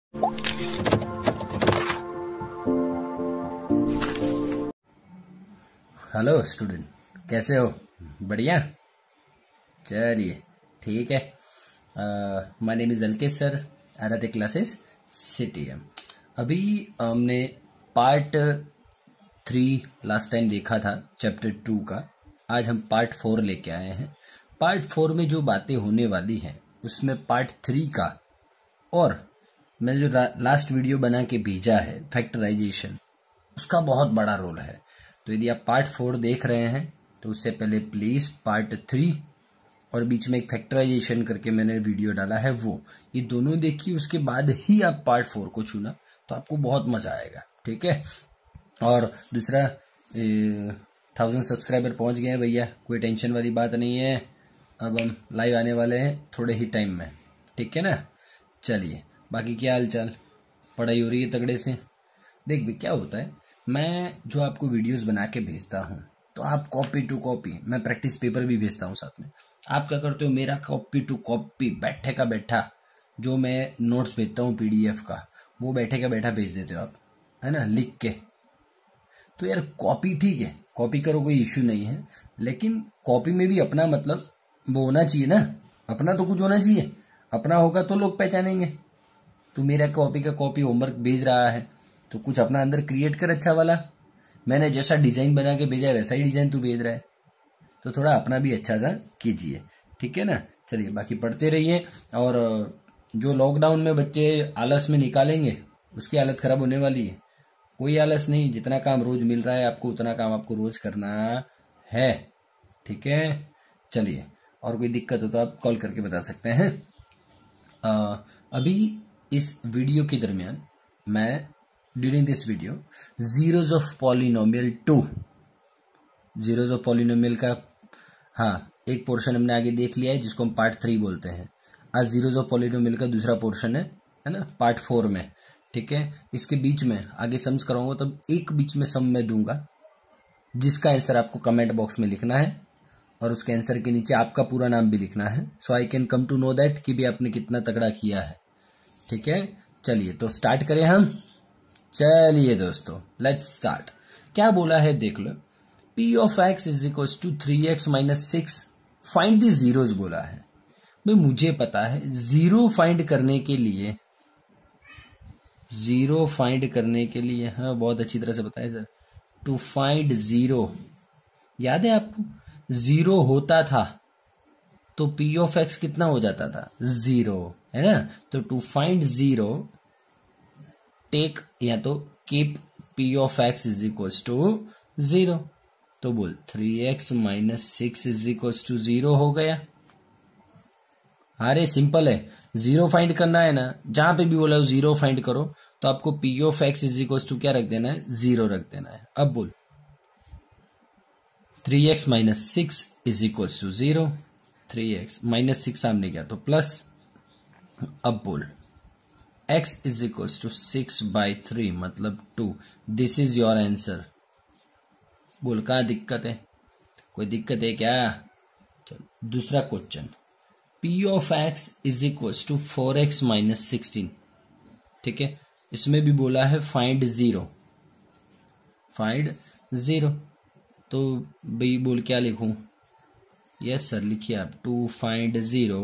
Hello student, कैसे हो? बढ़िया। चलिए ठीक है। My name is Alkesh sir, Aaradhya classes CTM। अभी हमने पार्ट 3 लास्ट टाइम देखा था, चैप्टर 2 का। आज हम पार्ट 4 लेके आए हैं। पार्ट 4 में जो बातें होने वाली हैं उसमें पार्ट 3 का, और मैंने जो लास्ट वीडियो बना के भेजा है फैक्टराइजेशन, उसका बहुत बड़ा रोल है। तो यदि आप पार्ट 4 देख रहे हैं तो उससे पहले प्लीज पार्ट 3 और बीच में एक फैक्टराइजेशन करके मैंने वीडियो डाला है, वो ये दोनों देखिए। उसके बाद ही आप पार्ट 4 को चुना तो आपको बहुत मजा आएगा, ठीक है। और दूसरा, 1000 सब्सक्राइबर पहुंच गए हैं भैया, कोई टेंशन वाली बात नहीं है। अब हम लाइव आने वाले हैं थोड़े ही टाइम में, ठीक है ना। चलिए, बाकी क्या हाल चाल, पढ़ाई हो रही है तगड़े से? देख भी क्या होता है, मैं जो आपको वीडियोस बना के भेजता हूँ तो आप कॉपी टू कॉपी, मैं प्रैक्टिस पेपर भी भेजता हूँ साथ में। आप क्या करते हो, मेरा कॉपी टू कॉपी बैठे का बैठा जो मैं नोट्स भेजता हूँ PDF का, वो बैठे का बैठा भेज देते हो आप, है ना, लिख के। तो यार कॉपी ठीक है, कॉपी करो, कोई इश्यू नहीं है, लेकिन कॉपी में भी अपना मतलब वो होना चाहिए ना, अपना तो कुछ होना चाहिए। अपना होगा तो लोग पहचानेंगे। तू मेरा कॉपी का कॉपी होमवर्क भेज रहा है तो कुछ अपना अंदर क्रिएट कर अच्छा वाला। मैंने जैसा डिजाइन बना के भेजा वैसा ही डिजाइन तू भेज रहा है, तो थोड़ा अपना भी अच्छा सा कीजिए, ठीक है ना। चलिए, बाकी पढ़ते रहिए। और जो लॉकडाउन में बच्चे आलस में निकालेंगे उसकी हालत खराब होने वाली है। कोई आलस नहीं, जितना काम रोज मिल रहा है आपको उतना काम आपको रोज करना है, ठीक है। चलिए, और कोई दिक्कत हो तो आप कॉल करके बता सकते हैं। अभी इस वीडियो के दरमियान मैं during this video zeros of polynomial 2, zeros of polynomial का एक पोर्शन हमने आगे देख लिया है जिसको हम पार्ट 3 बोलते हैं। आज जीरोज ऑफ पॉलिनोमियल का दूसरा पोर्शन है ना, पार्ट 4 में, ठीक है। इसके बीच में आगे सम्स कराऊंगा, तब एक बीच में सम मैं दूंगा जिसका आंसर आपको कमेंट बॉक्स में लिखना है, और उसके आंसर के नीचे आपका पूरा नाम भी लिखना है, so I can come to know that कि भी आपने कितना तगड़ा किया है, ठीक है। चलिए, तो स्टार्ट करें हम। चलिए दोस्तों, लेट्स स्टार्ट। क्या बोला है देख लो, P of x is equal to 3x minus 6, find the zeros बोला है। भाई मुझे पता है जीरो फाइंड करने के लिए, जीरो फाइंड करने के लिए, हाँ बहुत अच्छी तरह से बताया सर, टू फाइंड जीरो, याद है आपको, जीरो होता था तो P ऑफ x कितना हो जाता था, 0, है ना। तो टू फाइंड जीरो, टेक या तो keep P of x is equal to 0। तो बोल 3x minus 6 is equal to 0 हो गया। अरे सिंपल है, जीरो फाइंड करना है ना, जहां पे भी बोला हो जीरो फाइंड करो तो आपको P of x is equal to क्या रख देना है, 0 रख देना है। अब बोल 3x minus 6 is equal to 0, 3x minus 6 सामने गया तो प्लस। अब बोल x इज इक्वल टू 6/3 मतलब 2, दिस इज योर आंसर। बोल कहाँ दिक्कत है, कोई दिक्कत है क्या? चलो दूसरा question, P of x is equal to 4x minus 16, ठीक है। इसमें भी बोला है फाइंड जीरो, फाइंड जीरो। तो भाई बोल क्या लिखूं? यस सर लिखिए आप, to find zero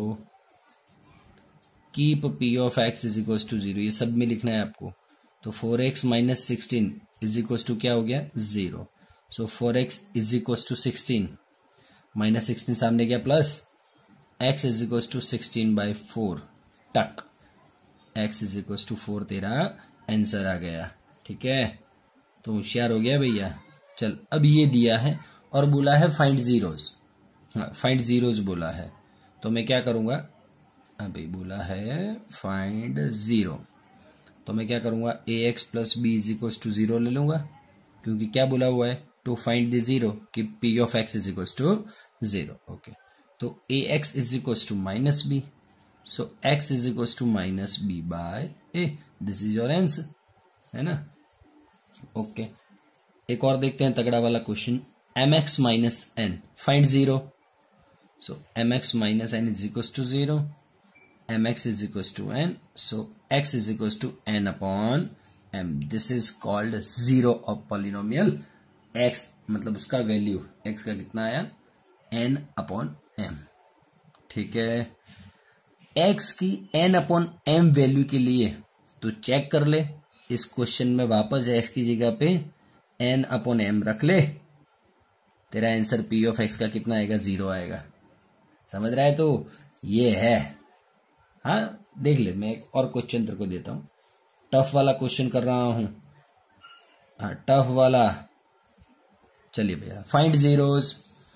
keep P of x is equal to 0, ये सब में लिखना है आपको। तो 4x minus 16 is equal to क्या हो गया, 0। So 4x is equal to 16, minus 16 सामने गया plus, x is equal to 16/4 तक, x इज इक्वल टू 4 तेरा आंसर आ गया, ठीक है। तो होशियार हो गया भैया। चल, अब ये दिया है और बोला है फाइंड जीरोज, फाइंड जीरोज बोला है, तो मैं क्या करूंगा, अभी बोला है फाइंड जीरो, तो मैं क्या करूंगा, ax plus B is equal to 0 ले लूंगा, क्योंकि क्या बोला हुआ है, टू फाइंड द जीरो कि P of x is equal to 0, okay. तो ax is equal to minus B, so x is equal to minus B by a, this is your answer, है ना, ओके। एक और देखते हैं तगड़ा वाला question, mx minus n find zero, so mx minus n is equal to 0, mx is equals to n, so x is equals to n upon m. This is called zero of polynomial. x मतलब उसका value x का कितना आया, n upon m. ठीक है, x की n upon m value के लिए तो चेक कर ले इस क्वेश्चन में, वापस x की जगह पे n अपॉन m रख ले, तेरा आंसर p ऑफ x का कितना आएगा, 0 आएगा. समझ रहा है? तो ये है. हाँ देख ले, मैं एक और क्वेश्चन तेरे को देता हूं, टफ वाला क्वेश्चन कर रहा हूं. हाँ टफ वाला, चलिए भैया. फाइंड जीरोज,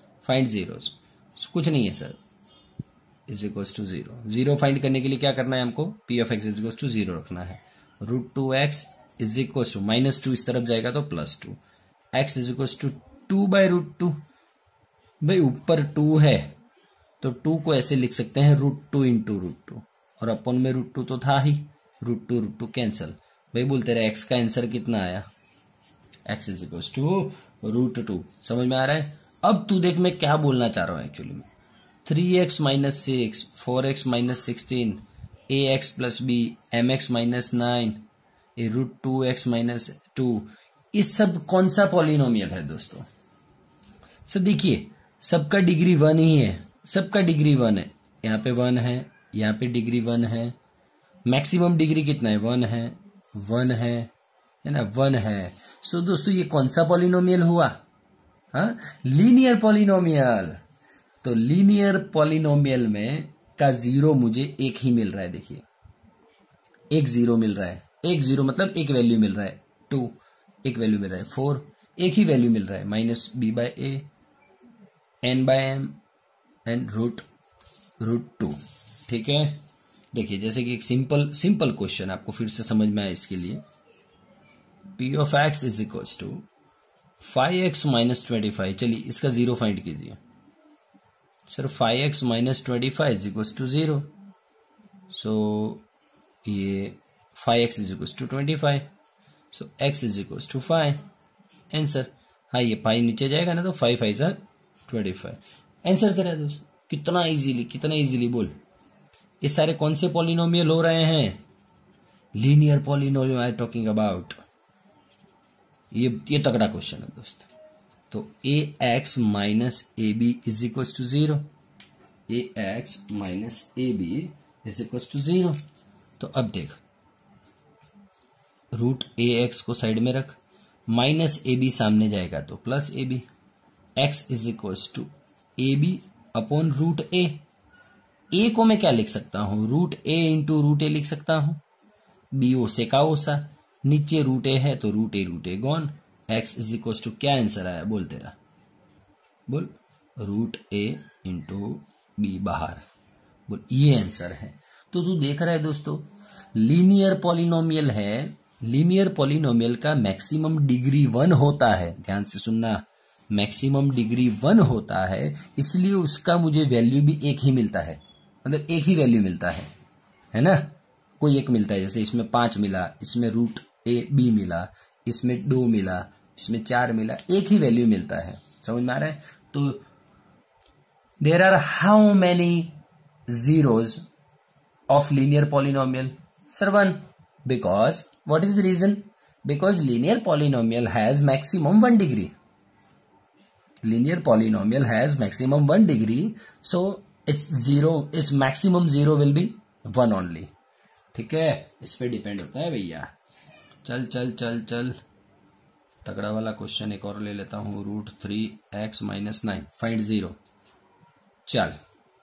कुछ नहीं है sir, is equals to 0. 0 find करने के लिए क्या करना है हमको, p of x is equals to 0 रखना है. √2x इज इक्वल्स टू -2, इस तरफ जाएगा तो +2. x is equals to 2/√2. भाई ऊपर 2 है तो 2 को ऐसे लिख सकते हैं √2 इंटू √2, और अपन में √2 तो था ही, √2 कैंसल. भाई बोलते रहे x का आंसर कितना आया, x इज इक्वल्स टू √2. समझ में आ रहा है? अब तू देख मैं क्या बोलना चाह रहा हूं एक्चुअली में. 3x - 6, 4x - 16, ax + b, mx - 9, √2x - 2, ये सब कौन सा पॉलिनोमियल है दोस्तों? सब देखिए, सबका डिग्री 1 ही है, सबका डिग्री 1 है. यहाँ पे 1 है, यहाँ पे डिग्री 1 है, मैक्सिमम डिग्री कितना है, 1 है, 1 है ना, 1 है. सो दोस्तों ये कौन सा पॉलिनोमियल हुआ, हाँ, लीनियर पॉलिनोमियल. तो लीनियर पॉलिनोमियल में का 0 मुझे एक ही मिल रहा है. देखिए एक 0 मिल रहा है, एक 0 मतलब एक वैल्यू मिल रहा है, 2 एक वैल्यू मिल रहा है, 4 एक ही वैल्यू मिल रहा है, -b/a, n/m एंड √2. ठीक है, देखिए जैसे कि एक सिंपल क्वेश्चन आपको फिर से समझ में आए इसके लिए. p of x is equals to 5x - 25. चलिए इसका 0 फाइंड कीजिए sir. 5x - 25 is equals to 0. So ये 5x is equals to 25, so x is equals to 5. Answer. हाँ ये 5 नीचे जाएगा ना, तो 5 5 = 25. आंसर तेरा दोस्त. कितना इजीली बोल. ये सारे कौन से पॉलिनोमियल हो रहे हैं, linear polynomial I talking about. ये तगड़ा क्वेश्चन है दोस्त. तो ax - ab is equals to 0. ax - ab is equals to 0. तो अब देख, √ax को साइड में रख, -ab सामने जाएगा तो +ab. x is equals to ab upon √a. a को मैं क्या लिख सकता हूं, √a इंटू √a लिख सकता हूं. b ओसे का ओसा, नीचे √a है तो √a gone. x is equals to क्या आंसर आया, बोल तेरा, बोल. √a इंटू b बाहर, बोल. ये आंसर है. तो तू देख रहा है दोस्तों, लीनियर पॉलिनोमियल है. लीनियर पॉलिनोमियल का मैक्सिमम डिग्री 1 होता है. ध्यान से सुनना, मैक्सिमम डिग्री 1 होता है, इसलिए उसका मुझे वैल्यू भी एक ही मिलता है, मतलब एक ही वैल्यू मिलता है ना. कोई एक मिलता है, जैसे इसमें 5 मिला, इसमें √ab मिला, इसमें 2 मिला, इसमें 4 मिला, एक ही वैल्यू मिलता है. समझ में आ रहा है? तो there are how many zeros of linear polynomial? Sir, 1. Because what is the reason? Because linear polynomial has maximum 1 degree. Linear polynomial has maximum 1 degree, so its maximum 0 will be 1 only. ठीक है, इस पे depend होता है भैया. चल तगड़ा वाला क्वेश्चन एक और ले लेता हूं. √3x - 9 find 0. चल,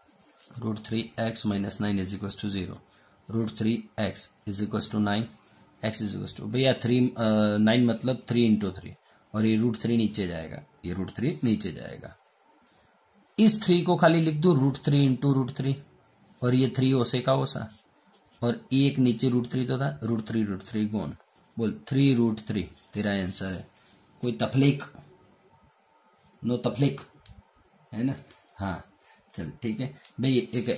√3x - 9 is equals to 0. √3x is equals to 9, x is equals to भैया 9 मतलब 3 इंटू 3, और ये √3 नीचे जाएगा, ये √3 नीचे जाएगा. इस 3 को खाली लिख दो √3 इंटू √3, और ये 3 ओसे का ओसा, और एक नीचे √3 तो था, √3 कौन, बोल 3√3 तेरा आंसर है. कोई तफलीक, नो तफलीक है ना. हाँ चल ठीक है भाई. एक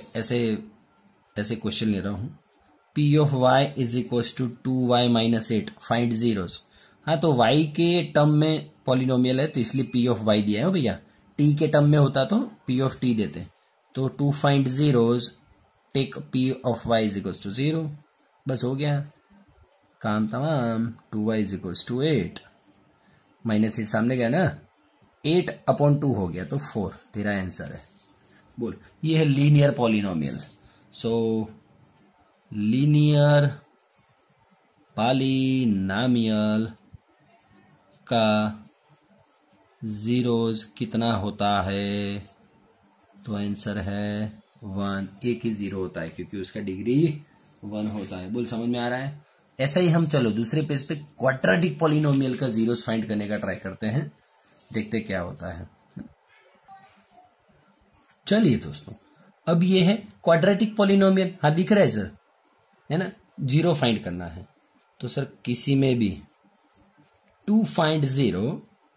ऐसे क्वेश्चन ले रहा हूं. p of y is equals to 2y - 8 find zeros. हाँ तो y के टर्म में पॉलिनोमियल है तो इसलिए p ऑफ y दिया है भैया. t के टर्म में होता तो p ऑफ t देते. तो to find zeros take P of Y is equals to 0, बस हो गया काम तमाम। 2y इज इक्वल्स टू 8, -8 सामने गया ना, 8/2 हो गया तो 4 तेरा आंसर है। बोल, ये है linear polynomial. So linear polynomial का जीरोज कितना होता है? तो आंसर है 1। एक ही 0 होता है क्योंकि उसका डिग्री 1 होता है। बोल, समझ में आ रहा है? ऐसा ही हम चलो दूसरे पेज पे क्वाड्रेटिक पॉलिनोमियल का जीरोस फाइंड करने का ट्राई करते हैं, देखते क्या होता है। चलिए दोस्तों, अब ये है क्वाड्रेटिक पॉलिनोमियल। हाँ, दिख रहा है सर, है ना? जीरो फाइंड करना है तो सर किसी में भी to find zero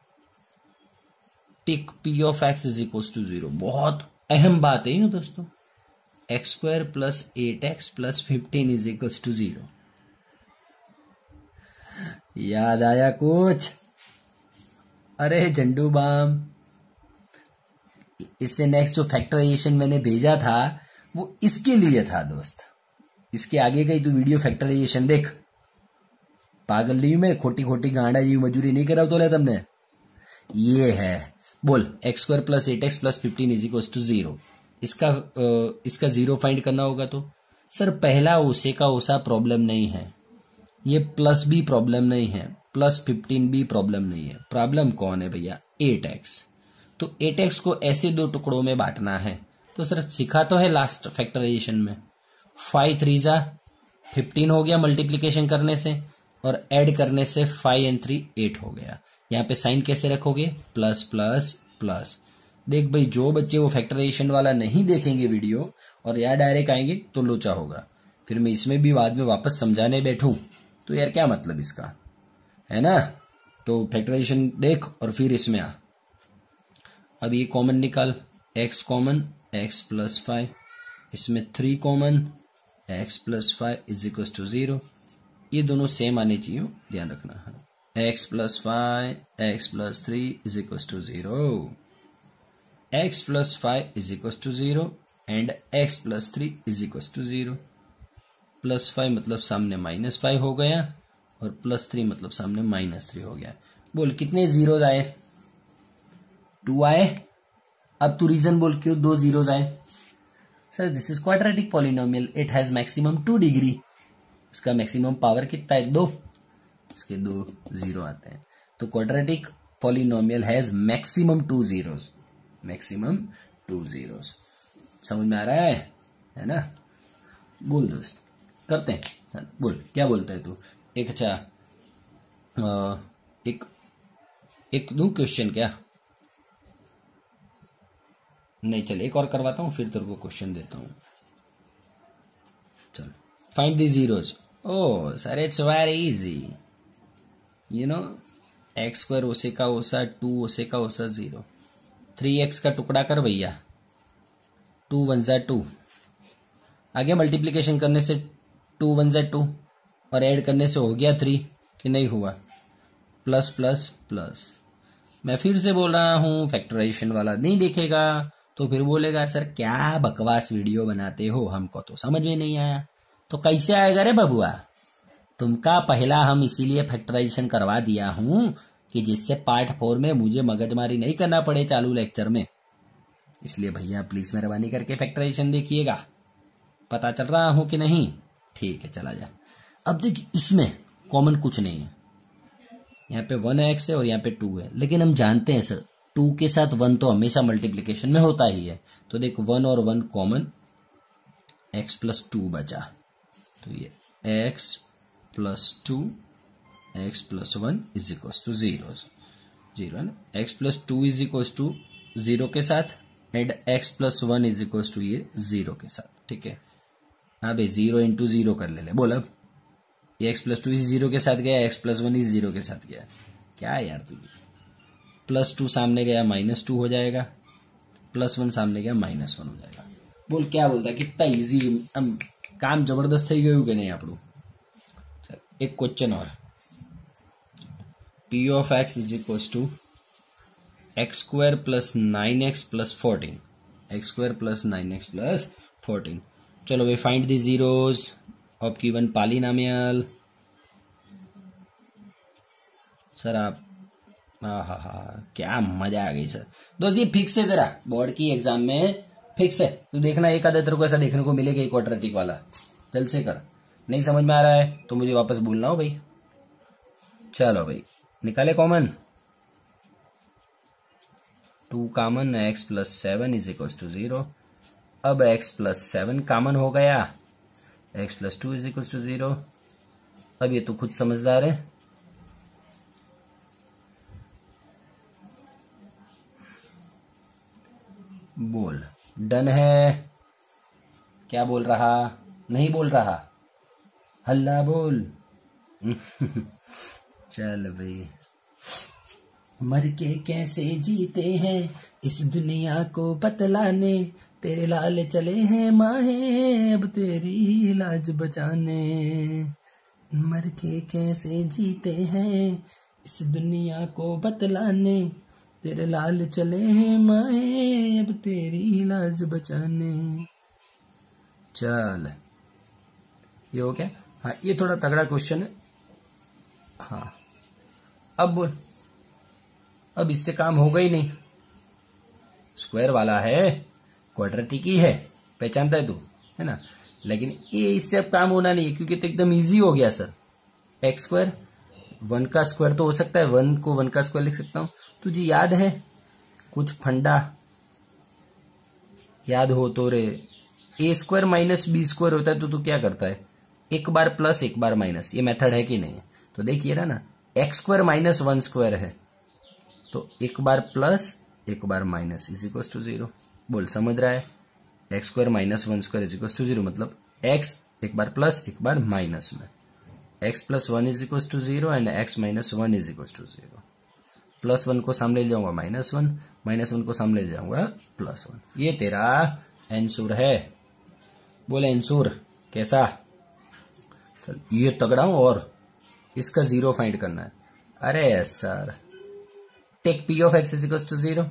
take P of X is equal to 0। बहुत अहम बात है ना दोस्तों। x² + 8x + 15 is equal to 0। याद आया कुछ? अरे झंडू बाम, इससे नेक्स्ट जो फैक्टराइजेशन मैंने भेजा था वो इसके लिए था दोस्त। इसके आगे का ही तू वीडियो फैक्टराइजेशन देख। पागल नहीं मैं, खोटी खोटी गांडा जी मजूरी नहीं करा तो तुमने। ये है, बोल x² + 8x + 15 is equal to 0। इसका जीरो फाइंड करना होगा तो सर पहला ओसे का ओसा प्रॉब्लम नहीं है, ये प्लस भी प्रॉब्लम नहीं है, +15 भी प्रॉब्लम नहीं है। प्रॉब्लम कौन है भैया? 8x। तो 8x को ऐसे दो टुकड़ों में बांटना है। तो सर सिखा तो है लास्ट फैक्टराइजेशन में, 5 3 15 हो गया मल्टीप्लीकेशन करने से, और ऐड करने से 5 और 3 8 हो गया। यहाँ पे साइन कैसे रखोगे? Plus plus plus. देख भाई, जो बच्चे वो फैक्टराइजेशन वाला नहीं देखेंगे वीडियो और यार डायरेक्ट आएंगे तो लोचा होगा। फिर मैं इसमें भी बाद में वापस समझाने बैठूं तो यार क्या मतलब इसका, है ना? तो फैक्टराइजेशन देख और फिर इसमें आ। अब ये कॉमन निकाल, x कॉमन, x + 5, इसमें 3 common, x + 5 is equal to 0। ये दोनों सेम आने चाहिए, ध्यान रखना है। x + 5, x + 3 is equal to 0, x + 5 is equal to 0 and x + 3 is equal to 0। +5 मतलब सामने -5 हो गया और +3 मतलब सामने -3 हो गया। बोल कितने जीरोज आए? 2 आए। अब तू रीजन बोल क्यों 2 जीरोज आए? Sir this is quadratic polynomial, it has maximum 2 degree. उसका मैक्सिमम पावर कितना है? 2। इसके 2 जीरो आते हैं। तो quadratic polynomial has maximum 2 zeros, maximum 2 zeros. समझ में आ रहा है ना? बोल दोस्त, करते हैं। बोल क्या बोलता है तू? एक अच्छा एक दूं क्वेश्चन क्या? नहीं, चल एक और करवाता हूं फिर तेरे को क्वेश्चन देता हूं। चल, find the zeros. Oh sir, it's very easy. You know, x² ओसे का ओसा 2 ओसे का ओसा 0, 3x का टुकड़ा कर भैया, 2 1 = 2। आगे मल्टीप्लीकेशन करने से 2 1 = 2 और ऐड करने से हो गया 3 कि नहीं हुआ? Plus plus plus. मैं फिर से बोल रहा हूं, फैक्टराइजेशन वाला नहीं देखेगा तो फिर बोलेगा सर क्या बकवास वीडियो बनाते हो, हमको तो समझ में नहीं आया। तो कैसे आएगा रे बबुआ? तुमका पहला हम इसीलिए फैक्टराइजेशन करवा दिया हूं कि जिससे पार्ट 4 में मुझे मगजमारी नहीं करना पड़े चालू लेक्चर में। इसलिए भैया प्लीज मेहरबानी करके फैक्टराइजेशन देखिएगा। पता चल रहा हूं कि नहीं? ठीक है, चला जा। अब देख, इसमें कॉमन कुछ नहीं है। यहाँ पे 1x है और यहाँ पे 2 है, लेकिन हम जानते हैं सर 2 के साथ 1 तो हमेशा मल्टीप्लीकेशन में होता ही है। तो देख 1 और 1 कॉमन, x + 2 बचा। तो ये x + 2, x + 1 is equal to 0 है ना? x + 2 इज इक्वल टू 0 के साथ and x + 1 is equal to ये 0 के साथ। ठीक है, हाँ भाई 0 × 0 कर ले। बोल, अब ये x + 2 इस 0 के साथ गया, x + 1 इस 0 के साथ गया। क्या यार तू, +2 सामने गया -2 हो जाएगा, +1 सामने गया -1 हो जाएगा। बोल क्या बोलता है? कितना इजी, काम जबरदस्त થઈ ગયું કે નહીં આપણું? चल एक क्वेश्चन और, p of x is equals to x² + 9x + 14, x² + 9x + 14। चलो we find the zeros of given polynomial. Sir आप क्या मजा आ गई सर। दोस्त ये फिक्स है तेरा बोर्ड की एग्जाम में, फिक्स है। तो देखना एक आधा तेरे को ऐसा देखने को मिलेगा क्वाड्रेटिक वाला, जल्द से कर। नहीं समझ में आ रहा है तो मुझे वापस बोलना हो भाई। चलो भाई निकाले कॉमन, 2 कॉमन, x + 7 = 0। अब x + 7 कॉमन हो गया, x + 2 = 0। अब ये तो खुद समझदार है, बोल डन है। क्या बोल रहा, नहीं बोल रहा, हल्ला बोल। चल भाई। मर के कैसे जीते हैं इस दुनिया को बतलाने, तेरे लाल चले हैं माहे अब तेरी लाज बचाने। मर के कैसे जीते हैं इस दुनिया को बतलाने, तेरे लाल चले हैं माहे अब तेरी लाज बचाने। चल ये हो गया। हाँ ये थोड़ा तगड़ा क्वेश्चन है। हाँ अब बोल, अब इससे काम होगा ही नहीं, स्क्वायर वाला है, क्वाड्रेटिक ही है, पहचानता है तू, है ना। लेकिन ये इससे अब काम होना नहीं है क्योंकि तो एकदम इजी हो गया सर। x², 1 का स्क्वायर तो हो सकता है, 1 को 1 का स्क्वायर लिख सकता हूं। तुझे याद है कुछ फंडा, याद हो तो रे, a² - b² होता है तो तू क्या करता है, एक बार प्लस एक बार माइनस। ये मेथड है कि नहीं है, तो देखिए ना, x² - 1² है तो एक बार प्लस एक बार माइनस = 0। बोल समझ रहा है, x² - 1² = 0 मतलब x एक बार प्लस एक बार माइनस में, x + 1 = 0 एंड x - 1 = 0। +1 को सामने ले जाऊंगा -1, -1 को सामने ले जाऊंगा +1। ये तेरा आंसर है। बोले आंसर कैसा, चल ये तगड़ा हूं और इसका 0 फाइंड करना है। अरे sir take p of x = 0,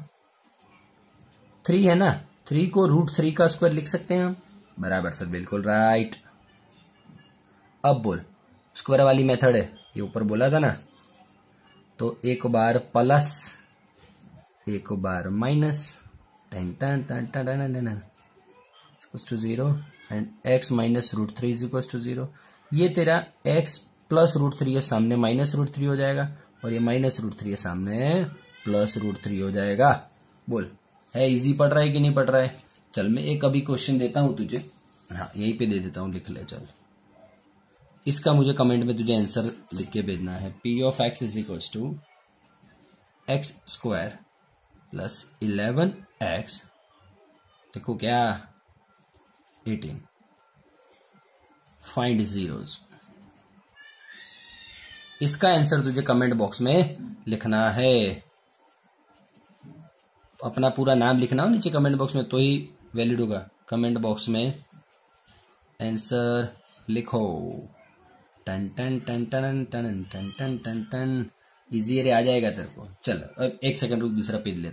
3 है ना, 3 को √3 का स्क्वायर लिख सकते हैं हम, बराबर सर, बिल्कुल राइट। अब बोल स्क्वायर वाली मेथड है, ये ऊपर बोला था ना, तो एक बार प्लस एक बार माइनस, = 0 एंड x - √3 = 0। ये तेरा x + √3 है, सामने -√3 हो जाएगा, और ये -√3 है, सामने +√3 हो जाएगा। बोल है इजी पढ़ रहा है कि नहीं पढ़ रहा है। चल मैं एक अभी क्वेश्चन देता हूं तुझे, हाँ यहीं पे दे देता हूं, लिख ले। चल इसका मुझे कमेंट में तुझे आंसर लिख के भेजना है। p of x = x² + 11x, देखो क्या 18, फाइंड जीरोस। इसका आंसर तुझे कमेंट बॉक्स में लिखना है, अपना पूरा नाम लिखना हो नीचे कमेंट बॉक्स में तो ही वैलिड होगा। कमेंट बॉक्स में आंसर लिखो, टन टन टन टन टन टन टन टन टन, इजी आ जाएगा तेरे को। चल अब एक सेकंड रुक, दूसरा पेज ले।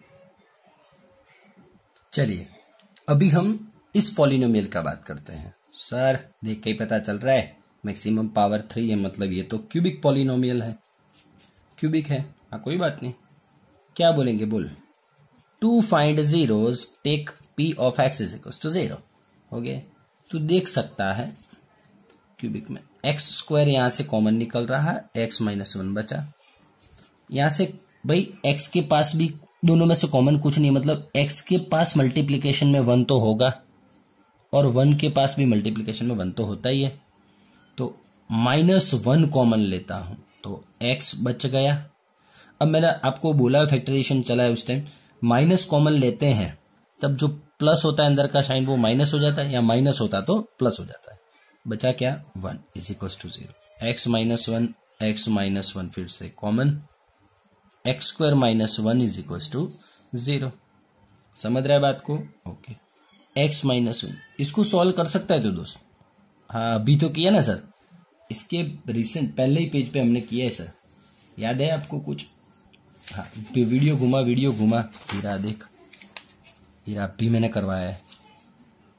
चलिए अभी हम इस पॉलिनोमियल का बात करते हैं। सर देख के ही पता चल रहा है मैक्सिमम पावर 3 है, मतलब ये तो क्यूबिक पॉलिनोमियल है, क्यूबिक है। हाँ कोई बात नहीं, क्या बोलेंगे बोल। To find zeros take p of x = 0 हो गया। तू देख सकता है क्यूबिक में x² यहां से कॉमन निकल रहा है, x - 1 बचा। यहां से भाई x के पास भी दोनों में से कॉमन कुछ नहीं, मतलब x के पास मल्टीप्लीकेशन में 1 तो होगा और 1 के पास भी मल्टीप्लीकेशन में 1 तो होता ही है, तो -1 कॉमन लेता हूं तो x बच गया। अब मैंने आपको बोला फैक्टराइजेशन चला है उस टाइम, माइनस कॉमन लेते हैं तब जो प्लस होता है अंदर का साइन वो माइनस हो जाता है, या माइनस होता तो प्लस हो जाता है। बचा क्या 1 = 0। x - 1 x - 1 फिर से कॉमन, x² - 1 = 0। समझ रहा है बात को, ओके। x - 1 इसको सॉल्व कर सकता है तो दोस्त, हाँ अभी तो किया ना सर, इसके रिसेंट पहले ही पेज पे हमने किया है सर, याद है आपको कुछ। हाँ वीडियो घुमा हीरा देख, हीरा भी मैंने करवाया है।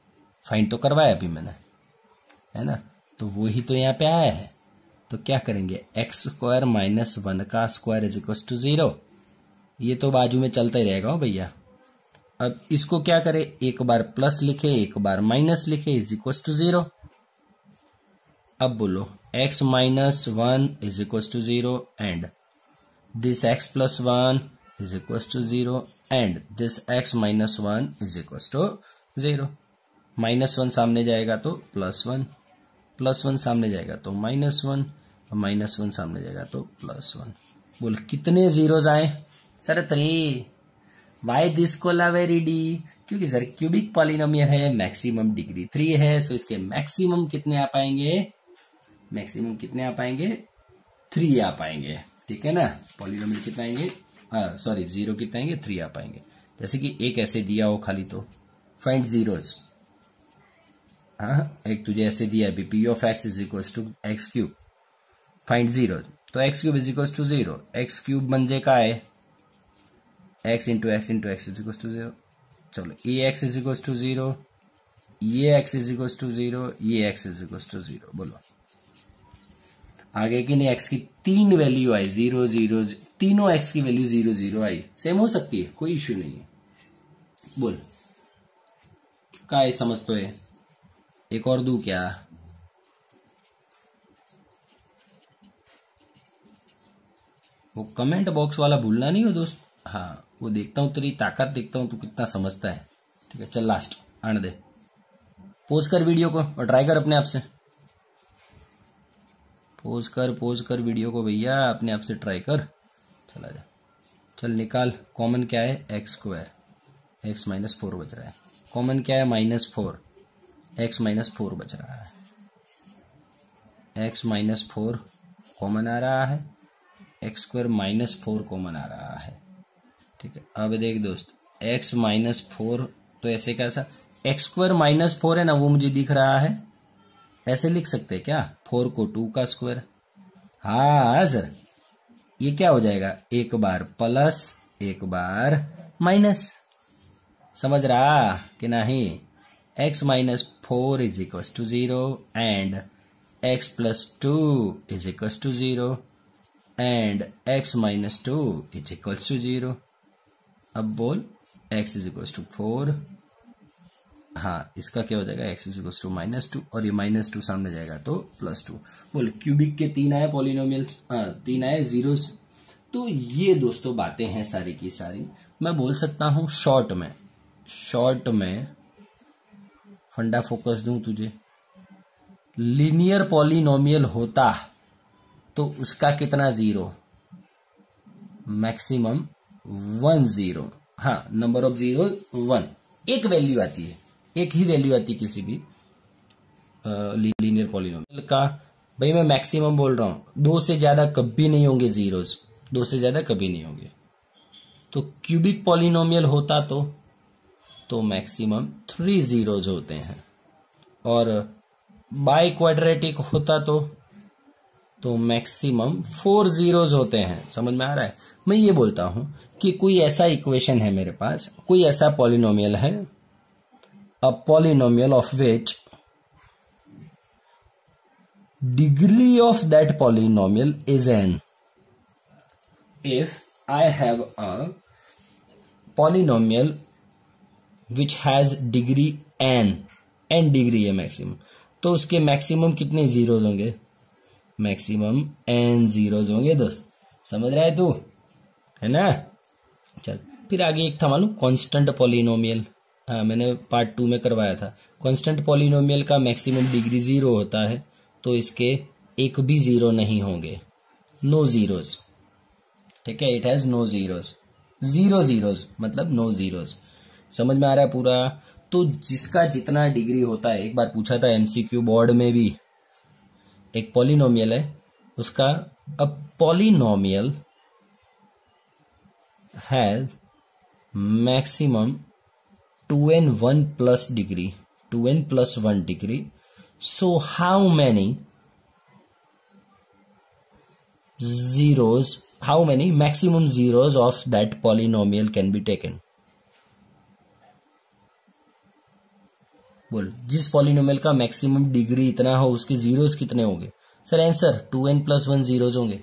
फाइंड तो करवाया अभी मैंने, है ना, तो वही तो यहाँ पे आया है। तो क्या करेंगे, एक्स स्क्वायर माइनस 1 का स्क्वायर इज इक्वल टू 0। ये तो बाजू में चलता ही रहेगा भैया। अब इसको क्या करें, एक बार प्लस लिखे एक बार माइनस लिखे, इज इक्वल टू 0। अब बोलो x minus 1 is equal to 0 and this x plus 1 is equal to 0 and this x minus 1 is equal to 0। -1 सामने जाएगा तो +1, +1 सामने जाएगा तो -1, और -1 सामने जाएगा तो +1। बोल कितने जीरोज आए सर? 3। Why this Kolaveri Di? क्योंकि सर क्यूबिक पॉलिनोमियल है, मैक्सिमम डिग्री 3 है, सो इसके मैक्सिमम कितने आ पाएंगे, मैक्सिमम कितने आ पाएंगे, 3 आ पाएंगे। ठीक है ना, पॉलिनोमियल कितना आएंगे, सॉरी 0 कितने आएंगे, 3 आ पाएंगे। जैसे कि एक ऐसे दिया हो खाली, तो फाइंड जीरोज। हाँ, एक तुझे ऐसे दिया है P of X is equal to X cube, find zeros. तो X cube is equal to 0, X cube बन जाए का है X into X into X is equal to 0। चलो ये एक्स इज इक्वल टू 0, ये एक्स इज इक्वल टू 0, ये x is equal to 0। बोलो आगे की नहीं, एक्स की 3 वैल्यू आई 0 0, तीनों एक्स की वैल्यू 0 0 आई, सेम हो सकती है, कोई इश्यू नहीं है। बोल का है, समझ तो है। एक और दू क्या, वो कमेंट बॉक्स वाला भूलना नहीं हो दोस्त। हाँ, वो देखता हूं तेरी ताकत, देखता हूं तू कितना समझता है। ठीक है, चल लास्ट आने दे, पोज कर वीडियो को और ट्राई कर अपने आप से। पोज कर वीडियो को भैया, अपने आप से ट्राई कर। चला जा, चल निकाल। कॉमन क्या है, एक्स स्क्वायर, एक्स माइनस 4 बच रहा है। कॉमन क्या है, -4, एक्स माइनस 4 बच रहा है। एक्स माइनस 4 कॉमन आ रहा है, एक्स स्क्वायर -4 कॉमन आ रहा है। ठीक है, अब देख दोस्त, एक्स माइनस 4 तो ऐसे कैसा, एक्स स्क्वायर -4 है ना, वो मुझे दिख रहा है, ऐसे लिख सकते हैं क्या, 4 को 2 का स्क्वायर। हाँ सर, ये क्या हो जाएगा, एक बार प्लस एक बार माइनस, समझ रहा कि नहीं। x minus 4 is equal to 0 and x plus 2 is equal to 0 and x minus 2 is equal to 0। अब बोल x इज इक्वल टू 4, हाँ इसका क्या हो जाएगा, x इज इक्वल टू -2 और ये -2 सामने जाएगा तो +2। बोल क्यूबिक के 3 आए पॉलिनोमियल्स, 3 आए जीरोस। तो ये दोस्तों बातें हैं सारी की सारी। मैं बोल सकता हूं शॉर्ट में फंडा फोकस दूं तुझे, लीनियर पॉलिनोमियल होता तो उसका कितना जीरो, मैक्सिमम 1 0। हाँ, नंबर ऑफ जीरो 1, एक वैल्यू आती है, एक ही वैल्यू आती है किसी भी लीनियर पॉलिनोमियल का। भाई मैं मैक्सिमम बोल रहा हूं, 2 से ज्यादा कभी नहीं होंगे जीरोस, 2 से ज्यादा कभी नहीं होंगे। तो क्यूबिक पॉलिनोमियल होता तो मैक्सिमम 3 जीरोज होते हैं, और बाई क्वाड्रेटिक होता तो मैक्सिमम 4 जीरोज होते हैं। समझ में आ रहा है। मैं ये बोलता हूं कि कोई ऐसा इक्वेशन है मेरे पास, कोई ऐसा पॉलिनोमियल है, a polynomial of which degree of that polynomial is n। If I have a polynomial which has degree n degree है मैक्सिमम, तो उसके मैक्सिमम कितने जीरोज होंगे, मैक्सिमम n जीरोज होंगे दोस्त। समझ रहा है तू, है ना। चल फिर आगे एक था मालूम, कांस्टेंट पॉलिनोमियल। हाँ, मैंने पार्ट 2 में करवाया था। कांस्टेंट पॉलिनोमियल का मैक्सिमम डिग्री 0 होता है, तो इसके एक भी 0 नहीं होंगे, नो जीरोज। ठीक है, it has no zeros, 0 zeros मतलब नो जीरोज। समझ में आ रहा है पूरा। तो जिसका जितना डिग्री होता है, एक बार पूछा था एमसीक्यू बोर्ड में भी, एक पॉलिनोमियल है उसका, अब polynomial has maximum 2n 1 plus degree, 2n plus 1 degree. So how many zeros, how many maximum zeros of that polynomial can be taken? बोल, जिस पॉलिनोमियल का मैक्सिमम डिग्री इतना हो उसके जीरोस कितने होंगे? सर आंसर 2n+1 जीरोज होंगे।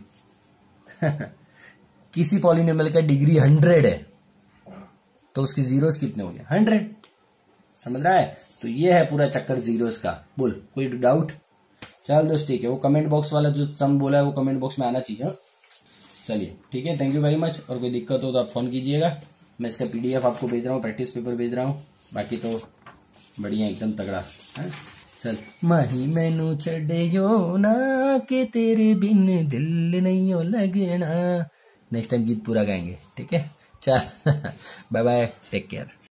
किसी पॉलिनोमियल का डिग्री 100 है तो उसके जीरोस कितने होंगे? 100। समझ रहा है? तो ये है पूरा चक्कर जीरोस का। बोल, कोई डाउट? चल दोस्त ठीक है, वो कमेंट बॉक्स वाला जो सम बोला है वो कमेंट बॉक्स में आना चाहिए। चलिए ठीक है, थैंक यू वेरी मच। और कोई दिक्कत हो तो आप फोन कीजिएगा, मैं इसका PDF आपको भेज रहा हूँ, प्रैक्टिस पेपर भेज रहा हूँ। बाकी तो बढ़िया एकदम तगड़ा है। चल, माही मैनू छड़ियो ना के तेरे बिन दिल नहीं हो लगना। नेक्स्ट टाइम गीत पूरा गाएंगे, ठीक है? चल बाय बाय, टेक केयर।